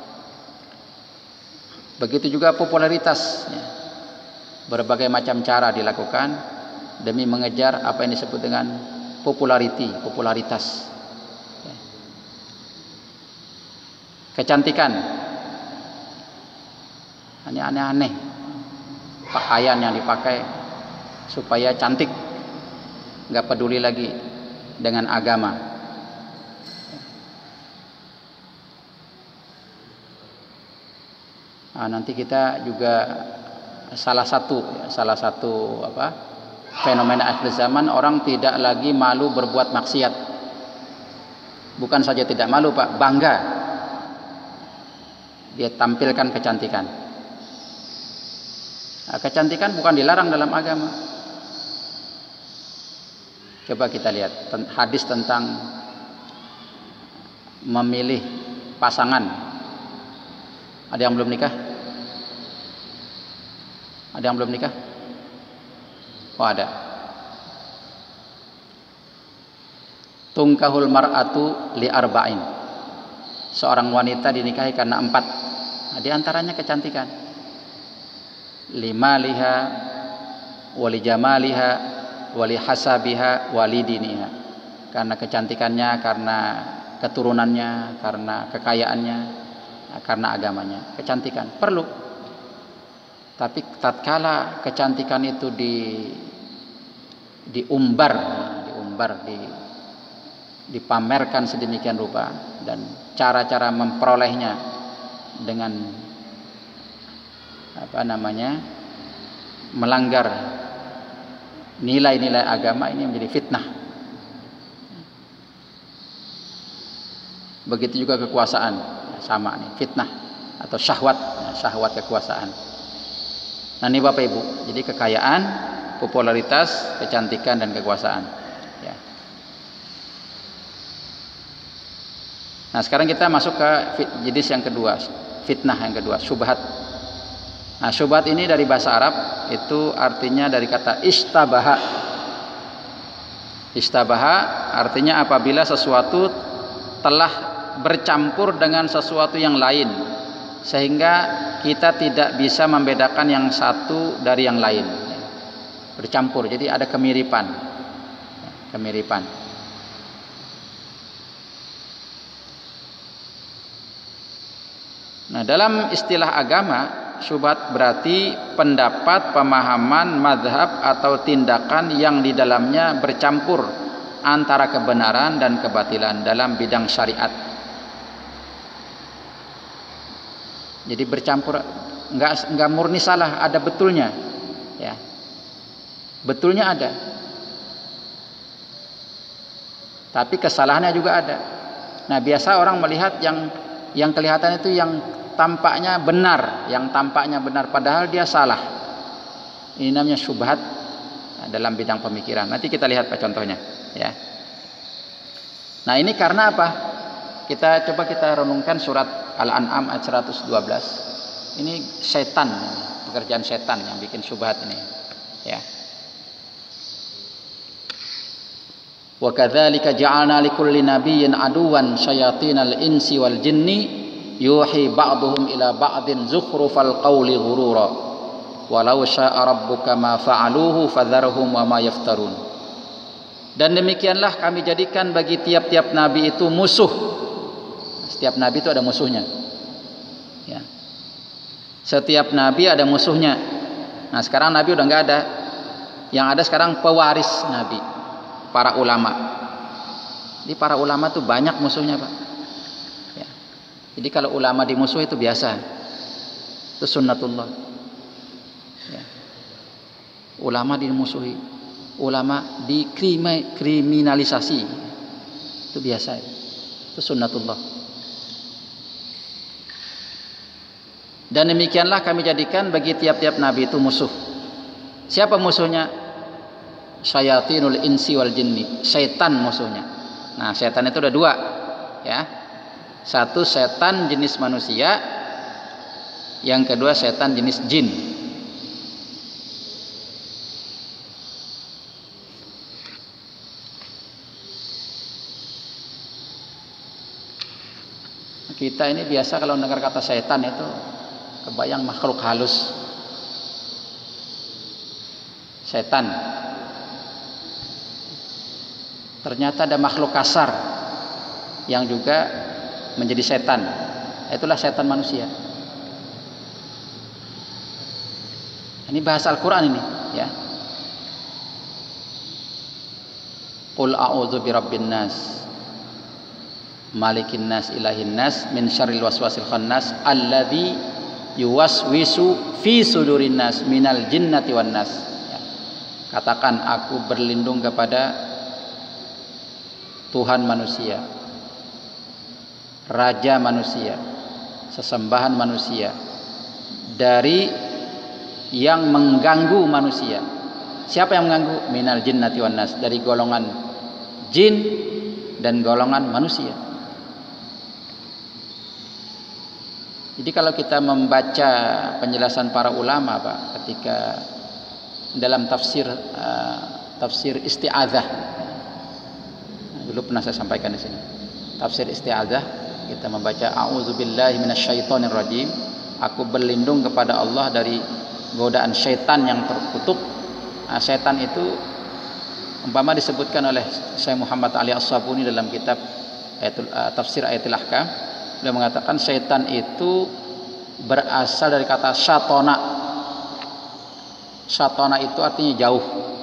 Begitu juga popularitas. Berbagai macam cara dilakukan demi mengejar apa yang disebut dengan popularity, popularitas. Kecantikan. Hanya aneh-aneh. Pakaian yang dipakai supaya cantik, nggak peduli lagi dengan agama. Nah, nanti kita juga salah satu salah satu apa fenomena akhir zaman, orang tidak lagi malu berbuat maksiat. Bukan saja tidak malu, Pak, bangga dia tampilkan kecantikan. Nah, kecantikan bukan dilarang dalam agama. Coba kita lihat hadis tentang memilih pasangan. Ada yang belum nikah? Ada yang belum nikah? Oh, ada. Tungkahul mar'atu li arba'in. Seorang wanita dinikahi karena empat. Nah, di antaranya kecantikan. Lima liha, wali jamaliha, wali hasabiha, wali diniha. Karena kecantikannya, karena keturunannya, karena kekayaannya, karena agamanya. Kecantikan perlu. Tapi tatkala kecantikan itu di diumbar, diumbar, di dipamerkan sedemikian rupa, dan cara-cara memperolehnya dengan apa namanya melanggar nilai-nilai agama, ini menjadi fitnah. Begitu juga kekuasaan, sama nih, fitnah atau syahwat, syahwat kekuasaan. Nah, ini Bapak Ibu, jadi kekayaan, popularitas, kecantikan dan kekuasaan. Ya. Nah, sekarang kita masuk ke jenis yang kedua, fitnah yang kedua, syubhat. Nah, syubhat ini dari bahasa Arab, itu artinya dari kata istabaha. Istabaha artinya apabila sesuatu telah bercampur dengan sesuatu yang lain, sehingga kita tidak bisa membedakan yang satu dari yang lain. Bercampur, jadi ada kemiripan. Kemiripan. Nah, dalam istilah agama, syubhat berarti pendapat, pemahaman, mazhab atau tindakan yang di dalamnya bercampur antara kebenaran dan kebatilan dalam bidang syariat. Jadi bercampur, enggak enggak murni salah, ada betulnya. Ya. Betulnya ada. Tapi kesalahannya juga ada. Nah, biasa orang melihat yang yang kelihatan itu yang tampaknya benar, yang tampaknya benar padahal dia salah. Ini namanya syubhat dalam bidang pemikiran. Nanti kita lihat Pak contohnya, ya. Nah, ini karena apa? Kita coba kita renungkan surat Al-An'am ayat seratus dua belas. Ini setan, pekerjaan setan yang bikin syubhat ini, ya. Wa kadzalika ja'alna likulli nabiyyin aduwan syayatinal insi wal jinni yuhi ba'duhum ila ba'din zukhrufal qawli ghurura walau syaa rabbuka ma fa'aluhu fadharhum wa ma yaftarun. Dan demikianlah kami jadikan bagi tiap-tiap nabi itu musuh. Setiap nabi itu ada musuhnya, ya. Setiap nabi ada musuhnya. Nah sekarang nabi udah nggak ada. Yang ada sekarang pewaris nabi, para ulama. Jadi para ulama tuh banyak musuhnya, Pak. Ya. Jadi kalau ulama dimusuhi itu biasa, itu sunnatullah. Ya. Ulama dimusuhi, ulama dikriminalisasi, itu biasa, itu sunnatullah. Dan demikianlah kami jadikan bagi tiap-tiap nabi itu musuh. Siapa musuhnya? Syayatinul insi wal jinni, setan musuhnya. Nah setan itu ada dua, ya. Satu setan jenis manusia, yang kedua setan jenis jin. Kita ini biasa kalau dengar kata setan itu kebayang makhluk halus. Setan. Ternyata ada makhluk kasar yang juga menjadi setan. Itulah setan manusia. Ini bahasa Al-Quran ini, ya. Qul a'udzu birabbin nas, malikin nas, ilahin nas, min syarril waswasil khannas, alladzi yuwaswisu fi sudurin nas minal jinnati wan nas. Ya. Katakan aku berlindung kepada Tuhan manusia, Raja manusia, sesembahan manusia, dari yang mengganggu manusia. Siapa yang mengganggu? Minal jinnati wan nas, dari golongan jin dan golongan manusia. Jadi kalau kita membaca penjelasan para ulama, Pak, ketika dalam tafsir uh, tafsir isti'adzah, dulu pernah saya sampaikan di sini. Tafsir isti'adzah, kita membaca a'udzubillahi minasyaitonir rajim, aku berlindung kepada Allah dari godaan syaitan yang terkutuk. Nah, syaitan itu umpama disebutkan oleh Syekh Muhammad Ali As-Sabuni dalam kitab ayatul, uh, tafsir ayatul ahkam. Beliau mengatakan syaitan itu berasal dari kata syatona. Syatona itu artinya jauh.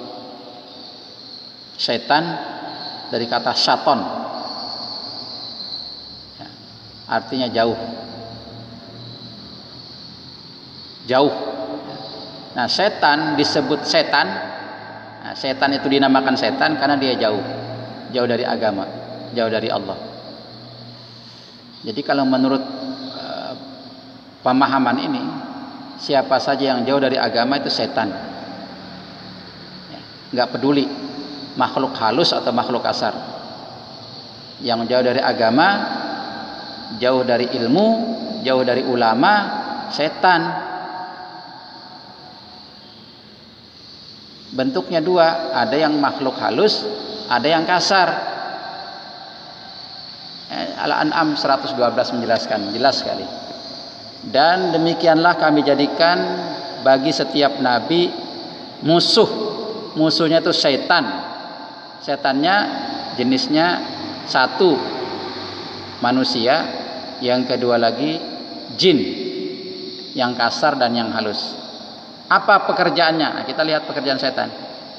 Syaitan dari kata syaton, ya, artinya jauh, jauh. Nah setan disebut setan. Nah, setan itu dinamakan setan karena dia jauh, jauh dari agama, jauh dari Allah. Jadi kalau menurut uh, pemahaman ini, siapa saja yang jauh dari agama itu setan, ya, nggak peduli makhluk halus atau makhluk kasar. Yang jauh dari agama, jauh dari ilmu, jauh dari ulama, setan. Bentuknya dua, ada yang makhluk halus, ada yang kasar. Al-An'am seratus dua belas menjelaskan jelas sekali. Dan demikianlah kami jadikan bagi setiap nabi musuh. Musuhnya itu setan. Setannya jenisnya satu manusia, yang kedua lagi jin, yang kasar dan yang halus. Apa pekerjaannya? Nah, kita lihat pekerjaan setan.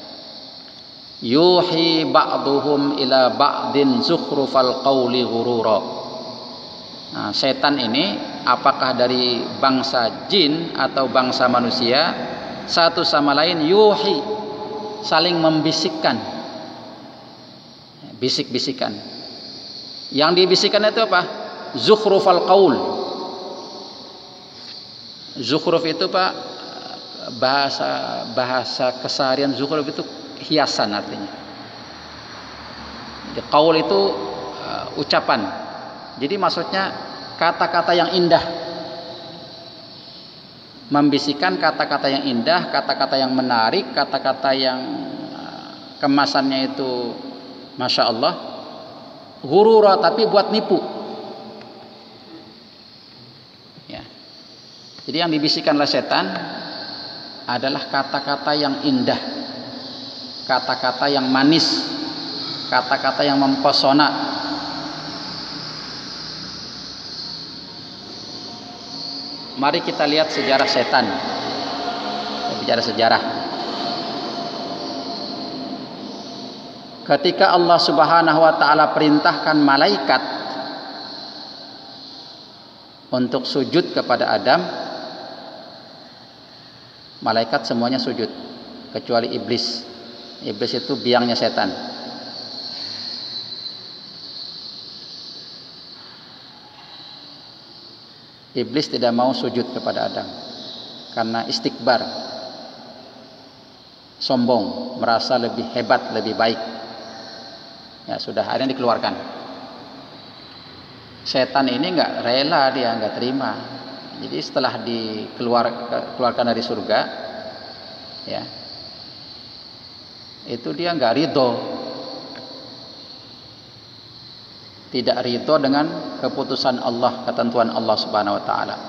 Yuhi ba'duhum ila ba'din zukhrufal qawli ghurura. Nah, setan ini apakah dari bangsa jin atau bangsa manusia, satu sama lain yuhi, saling membisikkan, bisik-bisikan. Yang dibisikkan itu apa? Zukhrufal qaul. Zukhruf itu Pak, bahasa bahasa keseharian. Zukhruf itu hiasan artinya. Jadi, qaul itu uh, ucapan. Jadi maksudnya kata-kata yang indah. Membisikkan kata-kata yang indah, kata-kata yang menarik, kata-kata yang uh, kemasannya itu Masya Allah, ghurura, tapi buat nipu. Ya. Jadi yang dibisikkan oleh setan adalah kata-kata yang indah, kata-kata yang manis, kata-kata yang mempesona. Mari kita lihat sejarah setan. Bicara sejarah. Ketika Allah Subhanahu wa taala perintahkan malaikat untuk sujud kepada Adam, malaikat semuanya sujud kecuali iblis. Iblis itu biangnya setan. Iblis tidak mau sujud kepada Adam karena istikbar, sombong, merasa lebih hebat, lebih baik. Ya sudah, akhirnya dikeluarkan. Setan ini nggak rela, dia nggak terima. Jadi setelah dikeluarkan dari surga, ya, itu dia nggak ridho, tidak ridho dengan keputusan Allah, ketentuan Allah Subhanahu Wa Taala.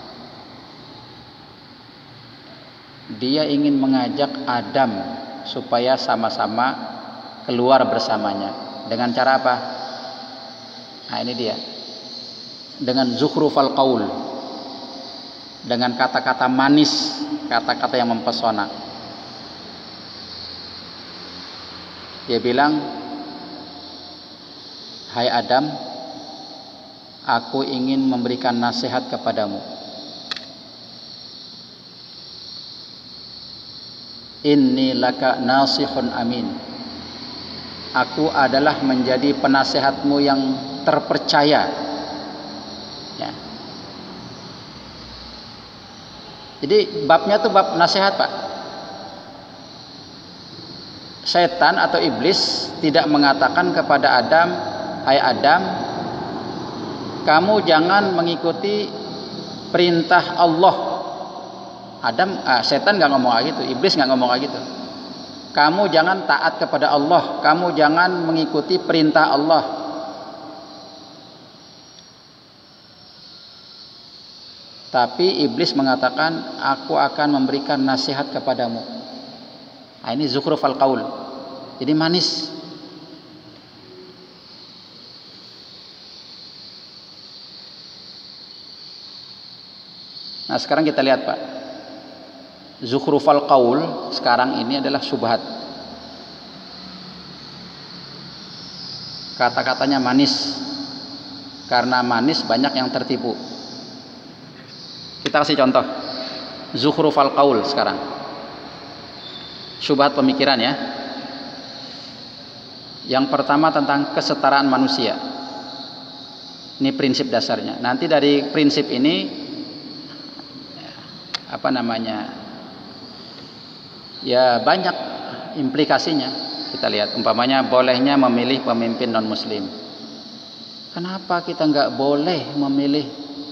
Dia ingin mengajak Adam supaya sama-sama keluar bersamanya. Dengan cara apa? Nah ini dia. Dengan zukhrufal qaul, dengan kata-kata manis, kata-kata yang mempesona. Dia bilang, hai Adam, aku ingin memberikan nasihat kepadamu. Inni laka nasihun amin. Aku adalah menjadi penasehatmu yang terpercaya. Ya. Jadi babnya tuh bab nasihat, Pak. Setan atau iblis tidak mengatakan kepada Adam, hai Adam, kamu jangan mengikuti perintah Allah. Adam, ah, setan nggak ngomong kayak gitu, iblis nggak ngomong kayak gitu. Kamu jangan taat kepada Allah, kamu jangan mengikuti perintah Allah. Tapi iblis mengatakan, aku akan memberikan nasihat kepadamu. Nah, ini zukhrufal qaul. Jadi manis. Nah, sekarang kita lihat, Pak. Zukhrufal qaul sekarang ini adalah syubhat. Kata-katanya manis. Karena manis banyak yang tertipu. Kita kasih contoh. Zukhrufal qaul sekarang. Syubhat pemikiran ya. Yang pertama tentang kesetaraan manusia. Ini prinsip dasarnya. Nanti dari prinsip ini apa namanya? Ya banyak implikasinya. Kita lihat umpamanya bolehnya memilih pemimpin non muslim. Kenapa kita nggak boleh memilih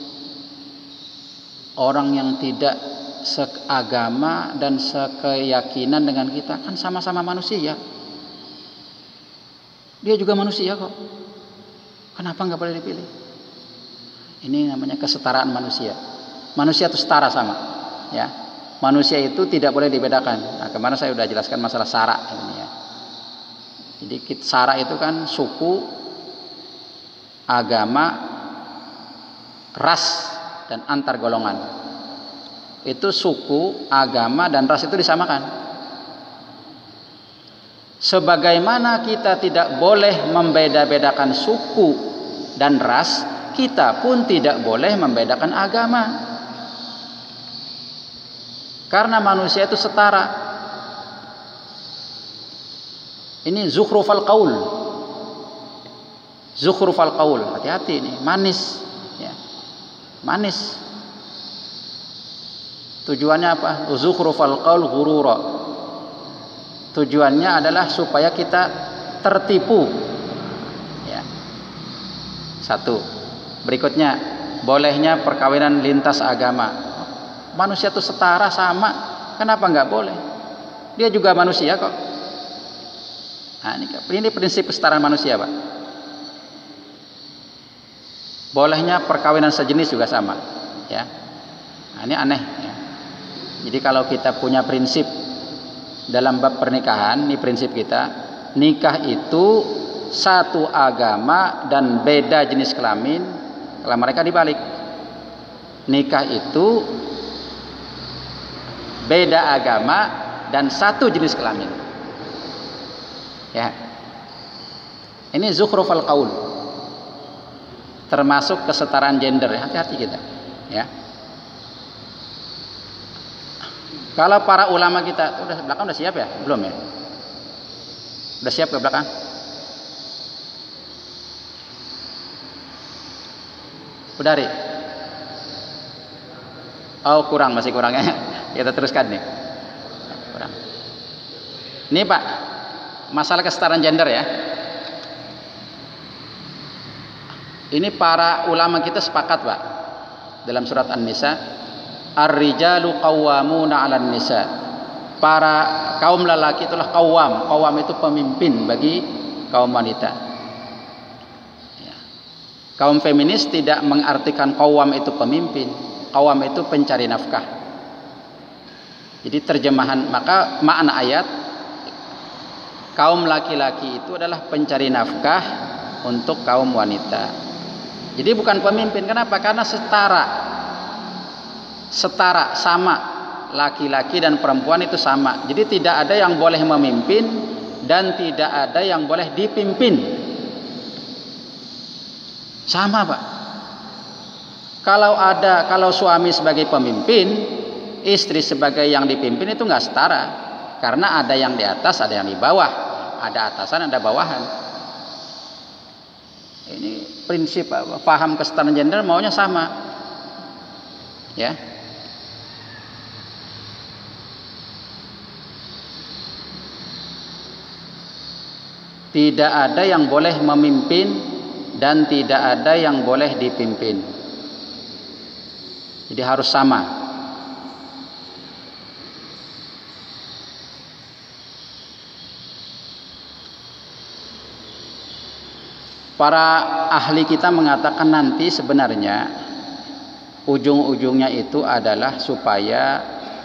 orang yang tidak seagama dan sekeyakinan dengan kita? Kan sama-sama manusia. Dia juga manusia kok. Kenapa nggak boleh dipilih? Ini namanya kesetaraan manusia. Manusia itu setara sama, ya. Manusia itu tidak boleh dibedakan. Nah, kemarin saya sudah jelaskan masalah sara ini ya. Jadi sara itu kan suku, agama, ras dan antar golongan. Itu suku, agama dan ras itu disamakan. Sebagaimana kita tidak boleh membeda-bedakan suku dan ras, kita pun tidak boleh membedakan agama. Karena manusia itu setara. Ini zukhrufal qaul. Zukhrufal qaul. Hati-hati ini, manis ya. Manis. Tujuannya apa? Zukhrufal qaul ghurura. Tujuannya adalah supaya kita tertipu. Ya. Satu. Berikutnya, bolehnya perkawinan lintas agama. Manusia itu setara sama, kenapa nggak boleh? Dia juga manusia kok. Nah, ini, ini prinsip kesetaraan manusia, Pak. Bolehnya perkawinan sejenis juga sama, ya. Nah, ini aneh, ya. Jadi kalau kita punya prinsip dalam bab pernikahan, ini prinsip kita, nikah itu satu agama dan beda jenis kelamin, kalau mereka dibalik. Nikah itu beda agama dan satu jenis kelamin. Ya. Ini zukhrufal qaul. Termasuk kesetaraan gender, ya. Hati-hati kita, ya. Kalau para ulama kita udah belakang udah siap ya? Belum ya? Udah siap ke belakang? Udah, Ri? Oh, kurang, masih kurangnya. Kita teruskan nih. Kurang. Ini Pak, masalah kesetaraan gender ya. Ini para ulama kita sepakat, Pak, dalam surat An-Nisa, ar-rijalu qawwamuna 'alan nisa. Para kaum lelaki itulah qawwam. Qawwam itu pemimpin bagi kaum wanita. Ya. Kaum feminis tidak mengartikan qawwam itu pemimpin. Qawwam itu pencari nafkah. Jadi terjemahan, maka makna ayat kaum laki-laki itu adalah pencari nafkah untuk kaum wanita. Jadi bukan pemimpin. Kenapa? Karena setara. Setara, sama. Laki-laki dan perempuan itu sama. Jadi tidak ada yang boleh memimpin dan tidak ada yang boleh dipimpin. Sama, Pak. Kalau ada, kalau suami sebagai pemimpin, istri sebagai yang dipimpin itu nggak setara. Karena ada yang di atas, ada yang di bawah. Ada atasan, ada bawahan. Ini prinsip paham kesetaraan gender maunya sama, ya. Tidak ada yang boleh memimpin dan tidak ada yang boleh dipimpin. Jadi harus sama. Para ahli kita mengatakan nanti sebenarnya ujung-ujungnya itu adalah supaya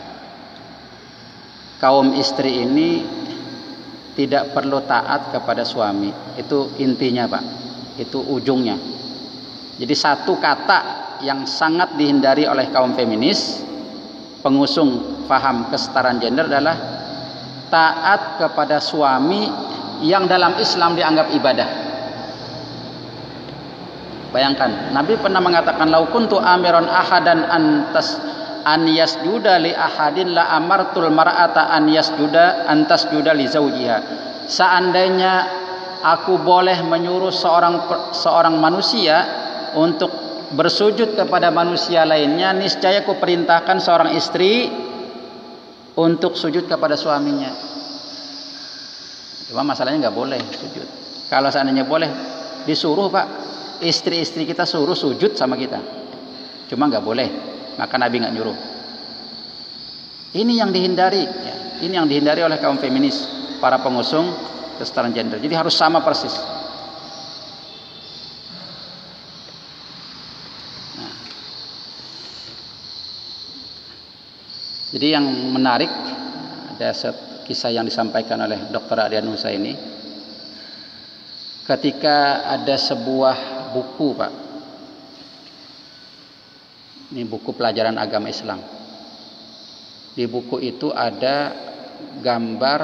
kaum istri ini tidak perlu taat kepada suami. Itu intinya, Pak. Itu ujungnya. Jadi satu kata yang sangat dihindari oleh kaum feminis, pengusung paham kesetaraan gender, adalah taat kepada suami yang dalam Islam dianggap ibadah. Bayangkan, Nabi pernah mengatakan, lau kuntu amiron ahadan antas an yasjuda li ahadin la amartul mar'ata an yasjuda antas juda li zaujiha. Seandainya aku boleh menyuruh seorang seorang manusia untuk bersujud kepada manusia lainnya, niscaya aku perintahkan seorang istri untuk sujud kepada suaminya. Cuma masalahnya nggak boleh sujud. Kalau seandainya boleh disuruh, Pak, istri-istri kita suruh sujud sama kita, cuma nggak boleh, maka Nabi nggak nyuruh. Ini yang dihindari, ya. Ini yang dihindari oleh kaum feminis, para pengusung kesetaraan gender. Jadi harus sama persis. Nah. Jadi yang menarik ada kisah yang disampaikan oleh dokter Adianusa ini, ketika ada sebuah buku, Pak. Ini buku pelajaran agama Islam. Di buku itu ada gambar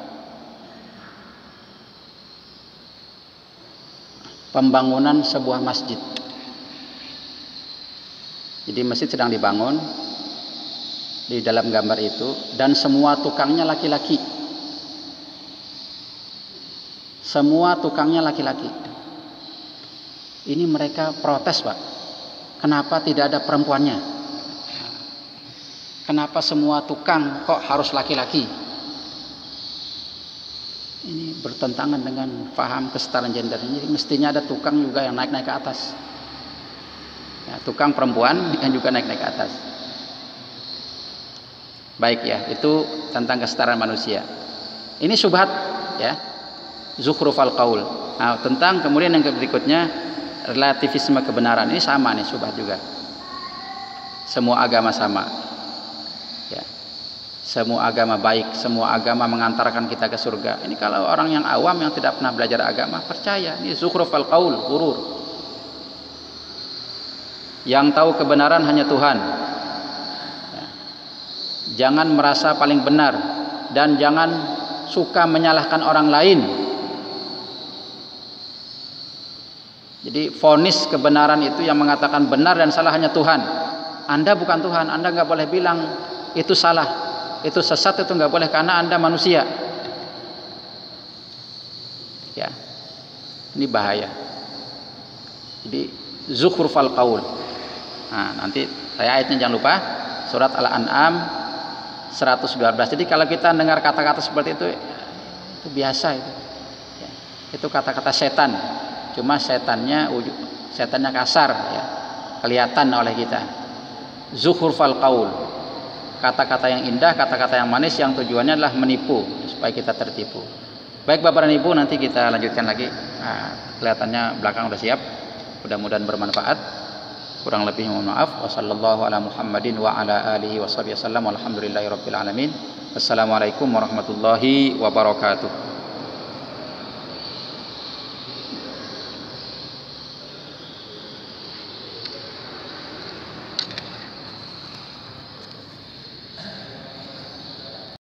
pembangunan sebuah masjid. Jadi masjid sedang dibangun di dalam gambar itu, dan semua tukangnya laki-laki. Semua tukangnya laki-laki. Ini mereka protes, Pak. Kenapa tidak ada perempuannya? Kenapa semua tukang kok harus laki-laki? Ini bertentangan dengan paham kesetaraan gender. Jadi mestinya ada tukang juga yang naik-naik ke atas. Ya, tukang perempuan yang juga naik-naik ke atas. Baik ya, itu tentang kesetaraan manusia. Ini syubhat, ya. zukhrufal qaul. Nah, tentang kemudian yang berikutnya relativisme kebenaran, ini sama nih syubhat juga. Semua agama sama. Ya. Semua agama baik, semua agama mengantarkan kita ke surga. Ini kalau orang yang awam yang tidak pernah belajar agama percaya, ini zukhrufal qaul, ghurur. Yang tahu kebenaran hanya Tuhan. Ya. Jangan merasa paling benar dan jangan suka menyalahkan orang lain. Jadi vonis kebenaran itu yang mengatakan benar dan salah hanya Tuhan. Anda bukan Tuhan, Anda nggak boleh bilang itu salah, itu sesat, itu nggak boleh karena Anda manusia. Ya, ini bahaya. Jadi zukhrufal qaul. Nah, nanti saya ayatnya jangan lupa, surat Al-An'am seratus dua belas. Jadi kalau kita dengar kata-kata seperti itu, itu biasa itu. Ya, itu kata-kata setan. Cuma setannya setannya kasar ya, kelihatan oleh kita. Zukhrufal qaul, kata-kata yang indah, kata-kata yang manis yang tujuannya adalah menipu supaya kita tertipu. Baik Bapak dan Ibu, nanti kita lanjutkan lagi. Nah, kelihatannya belakang udah siap. Mudah-mudahan bermanfaat. Kurang lebih mohon maaf. Wassallallahu ala Muhammadin wa ala alihi washabihi wasallam. Walhamdulillahirabbil alamin. Wassalamualaikum warahmatullahi wabarakatuh.